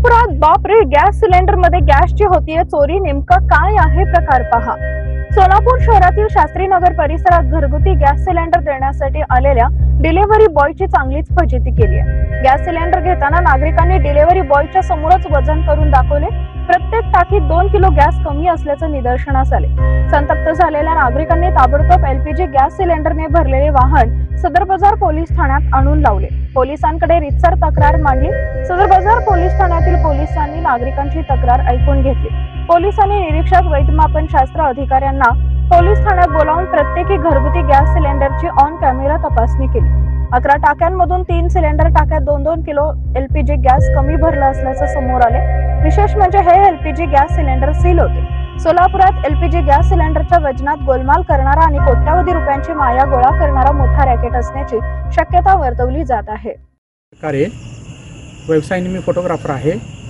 सोलापुरात बापरे, gas cylinder मध्ये गॅसची होतीये चोरी. नेमकं काय आहे प्रकार पहा. सोलापूर शहरातील शास्त्रीनगर परिसरात घरगुती गॅस सिलेंडर देण्यासाठी आलेल्या डिलिव्हरी बॉयची चांगलीच फजिती केली आहे. गॅस सिलेंडर घेताना नागरिकांनी डिलिव्हरी बॉयच्या समोरच वजन करून दाखवले. प्रत्येक टाकीत 2 किलो गॅस कमी असल्याचं निदर्शनास आले. संतप्त झालेल्या नागरिकांनी ताबडतोब एलपीजी गॅस सिलेंडरने भरलेले वाहन सदर बाजार पोलीस ठाण्यात आणून लावले. पोलिसांकडे रितसर तक्रार मांडली. सदर बाजार पोलीस ठाण्यातील पोलिसांनी नागरिकांची तक्रार ऐकून घेतली. पोलिसांनी निरीक्षक वैद्यमापन शास्त्र अधिकाऱ्यांना पोलीस ठाण्यात बोलावून प्रत्येकी घरगुती गॅस सिलेंडरची ऑन कॅमेरा तपासणी केली. 11 टाक्यांमधून 3 सिलेंडर टाक्यात 2-2 किलो एलपीजी गॅस कमी भरला असल्याचं समोर आले. विशेष म्हणजे हे एलपीजी गॅस सिलेंडर सील होते. सोलापुरात एलपीजी गॅस सिलेंडरच्या वजनात गोलमाल करणारा आणि कोट्यावधी रुपयांची माया गोळा करणारा मोठा रॅकेट असण्याची शक्यता वर्तवली जात आहे. व्यवसायाने मी फोटोग्राफर आहे.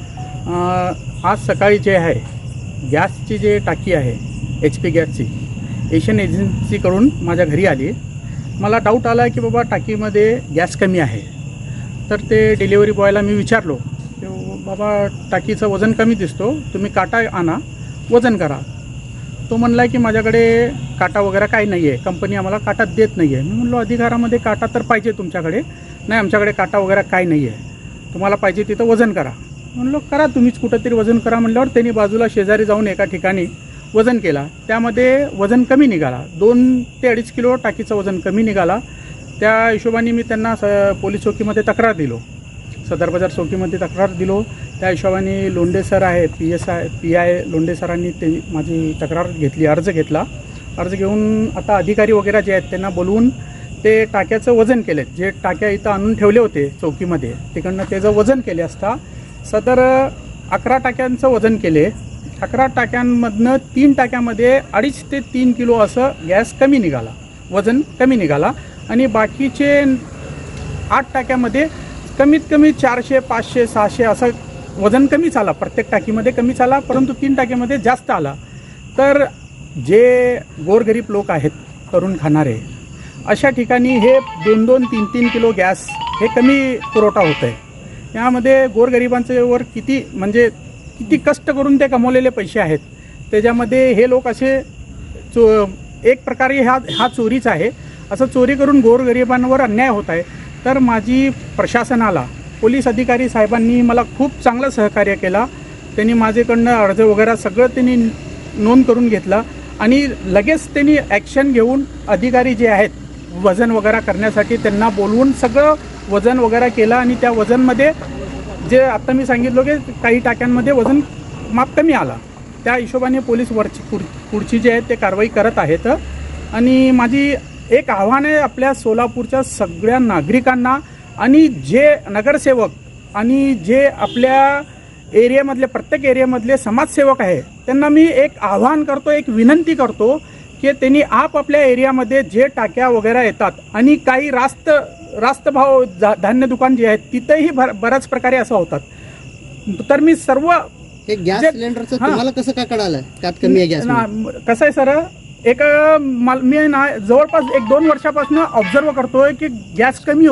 आज सकाळी जे आहे गॅसची जे टाकी आहे HP गॅसची एशियन एजन्सीकडून माझ्या घरी आली. मला डाऊट आला की बाबा टाकीमध्ये गॅस कमी आहे. तर ते डिलिव्हरी बॉयला मी विचारलो की बाबा टाकीचं वजन कमी दिसतो, तुम्ही काटा आणा वजन करा. तो म्हणला की माझ्याकडे काटा वगैरे काही नाही आहे, कंपनी आम्हाला काटा देत नाही आहे. मी म्हणलो अधिकारामध्ये काटा तर पाहिजे तुमच्याकडे. नाही, आमच्याकडे काटा वगैरे काही नाही आहे, तुम्हाला पाहिजे तिथं वजन करा. म्हणलो करा तुम्हीच कुठंतरी वजन करा. म्हणल्यावर त्यांनी बाजूला शेजारी जाऊन एका ठिकाणी वजन केला. त्यामध्ये वजन कमी निघाला. 2 ते 2.5 किलो टाकीचं वजन कमी निघाला. त्या हिशोबाने मी त्यांना पोलीस चौकीमध्ये तक्रार दिलो, सदर बाजार चौकीमध्ये तक्रार दिलो. त्या हिशोबाने लोंढे सर आहे, PI लोंढे सरांनी ते माझी तक्रार घेतली, अर्ज घेतला. अर्ज घेऊन आता अधिकारी वगैरे जे आहेत त्यांना बोलवून ते टाक्याचं वजन केले. जे टाक्या इथं आणून ठेवले होते चौकीमध्ये तिकडनं त्याचं वजन केले असता सदर 11 टाक्यांचं वजन केले. 11 टाक्यांमधनं 3 टाक्यामध्ये 2.5 ते 3 किलो असं गॅस कमी निघाला, वजन कमी निघाला. आणि बाकीचे 8 टाक्यामध्ये कमीत कमी 400, 500, 600 असं वजन कमीच आला. प्रत्येक टाकीमध्ये कमीच आला, परंतु 3 टाक्यामध्ये जास्त आला. तर जे गोरगरीब लोक आहेत, करून खाणारे, अशा ठिकाणी हे 2-2, 3-3 किलो गॅस हे कमी पुरवठा होत आहे. यामध्ये गोरगरिबांच्यावर किती कष्ट करून ते कमवलेले पैसे आहेत. त्याच्यामध्ये हे लोक असे एक प्रकारे हा चोरीच आहे. असं चोरी करून गोरगरिबांवर अन्याय होत आहे. तर माझी प्रशासनाला, पोलीस अधिकारी साहेबांनी मला खूप चांगलं सहकार्य केला. त्यांनी माझ्याकडनं अर्ज वगैरे सगळं त्यांनी नोंद करून घेतला आणि लगेच त्यांनी ॲक्शन घेऊन अधिकारी जे आहेत वजन वगैरे करण्यासाठी त्यांना बोलवून सगळं वजन वगैरे केलं. आणि त्या वजनमध्ये जे आता मी सांगितलं की काही टाक्यांमध्ये वजन माप कमी आला. त्या हिशोबाने पोलीस पुढची जे आहेत ते कारवाई करत आहेत. आणि माझी एक आव्हान आहे आपल्या सोलापूरच्या सगळ्या नागरिकांना आणि जे नगरसेवक आणि जे आपल्या एरियामधले प्रत्येक एरियामधले समाजसेवक आहे त्यांना मी एक आव्हान करतो, एक विनंती करतो की त्यांनी आपापल्या एरियामध्ये जे टाक्या वगैरे येतात आणि काही रास्त भाव धान्य दुकान जे आहेत तिथेही बऱ्याच प्रकारे असं होतात. तर मी सर्व गॅस सिलेंडरचं तुम्हाला कसं काय कळालं त्यात कमी आहे गॅस? कसं आहे सर, मी जवळपास 1-2 वर्षापासून ऑब्झर्व करतोय की गॅस कमी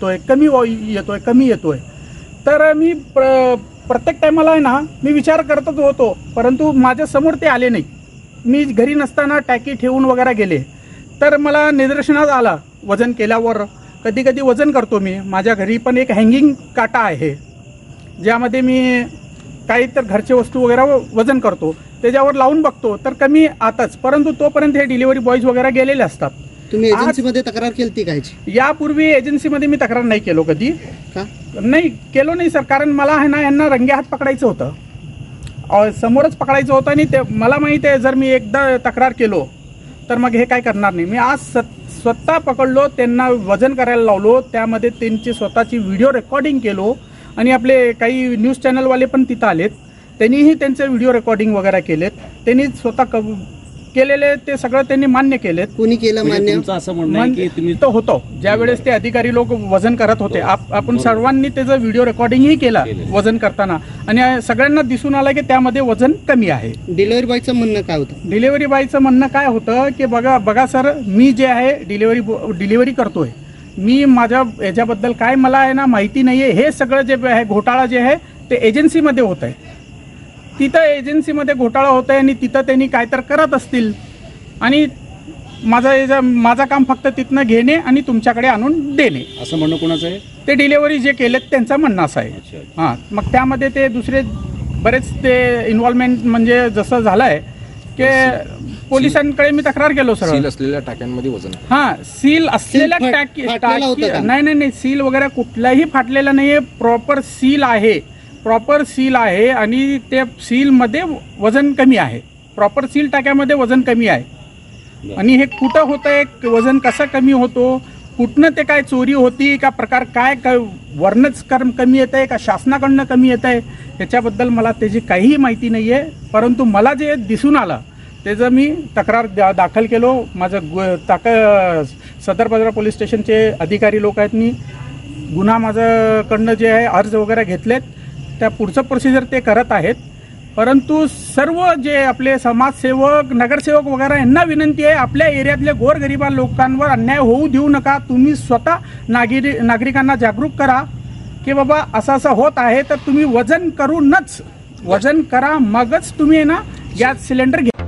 येतोय. तर मी प्रत्येक टायमाला आहे ना मी विचार करतच होतो, परंतु माझ्या समोर ते आले नाही. मी घरी नसताना टाकी ठेवून वगैरे गेले तर मला निदर्शनात आला वजन केल्यावर. कधी कधी वजन करतो मी. माझ्या घरी पण एक हँगिंग काटा आहे ज्यामध्ये मी काही तर घरचे वस्तू वगैरे वजन करतो, त्याच्यावर लावून बघतो तर कमी आताच. परंतु तोपर्यंत हे डिलिव्हरी बॉयज वगैरे गेलेले असतात. तुम्ही एजन्सीमध्ये तक्रार केली काय? यापूर्वी एजन्सीमध्ये मी तक्रार नाही केलो कधी. का नाही केलो नाही सर, कारण मला आहे ना यांना रंगे हात पकडायचं होतं, समोरच पकडायचं होतं. आणि ते मला माहिती आहे जर मी एकदा तक्रार केलो तर मग हे काय करणार नाही. मी आज स्वतः पकडलो, त्यांना वजन करायला लावलो, त्यामध्ये त्यांची स्वतःची व्हिडिओ रेकॉर्डिंग केलो. आणि आपले काही न्यूज चॅनलवाले पण तिथं आलेत, त्यांनीही त्यांचे व्हिडिओ रेकॉर्डिंग वगैरे केलेत. त्यांनी स्वतः केलेले ते सगळं त्यांनी मान्य केलेत. कोणी केलं मान्य? असं म्हणणं आहे की तुम्ही तो होतो ज्यावेळेस ते अधिकारी लोक वजन करत होते, आपण सर्वांनी त्याचं व्हिडिओ रेकॉर्डिंगही केला वजन करताना. आणि सगळ्यांना दिसून आलं की त्यामध्ये वजन कमी आहे. डिलिव्हरी बॉयचं म्हणणं काय होतं? डिलिव्हरी बॉयचं म्हणणं काय होतं की बघा सर, मी जे आहे डिलिव्हरी करतोय, मी माझ्या याच्याबद्दल काय मला आहे ना माहिती नाहीये. हे सगळं जे आहे घोटाळा जे आहे ते एजन्सीमध्ये होत आहे. तिथं एजन्सीमध्ये घोटाळा होत आहे आणि तिथं त्यांनी काय तर करत असतील आणि माझं काम फक्त तिथनं घेणे आणि तुमच्याकडे आणून देणे असं म्हणणं कोणाचं आहे? ते डिलेव्हरी जे केलेत त्यांचं म्हणणं असं आहे. अच्छा. हां, मग त्यामध्ये ते दुसरे बरेच ते इन्व्हॉल्वमेंट म्हणजे जसं झालं आहे की पोलिसांकडे मी तक्रार केलो सर. सील असलेल्या टाक्यांमध्ये वजन आहे. हां, सील असलेल्या फाटलेला होता का? नाही, सील वगैरे कुठलाही फाटलेला नाही आहे. प्रॉपर सील आहे आणि ते सीलमध्ये वजन कमी आहे. प्रॉपर सील टाक्यामध्ये वजन कमी आहे. आणि हे कुठं होतं आहे, वजन कसं कमी होतो, कुठनं ते काय चोरी होती का प्रकार काय वर्णच कमी येत आहे का शासनाकडनं कमी येत आहे ह्याच्याबद्दल मला त्याची काहीही माहिती नाही आहे. परंतु मला जे दिसून आलं त्याचं मी तक्रार दाखल केलो. माझं सदर बाजार पोलीस स्टेशनचे अधिकारी लोक आहेत, मी गुन्हा माझ्याकडनं जे आहे अर्ज वगैरे घेतलेत, त्या पुढचं प्रोसिजर ते करत आहेत. परंतु सर्व जे आपले समाजसेवक नगरसेवक वगैरे यांना विनंती आहे, आपल्या एरियातल्या गोरगरिबा लोकांवर अन्याय होऊ देऊ नका. तुम्ही स्वतः नागरिकांना जागरूक करा की बाबा असं होत आहे तर तुम्ही वजन करा, मगच तुम्ही ना गॅस सिलेंडर घ्या.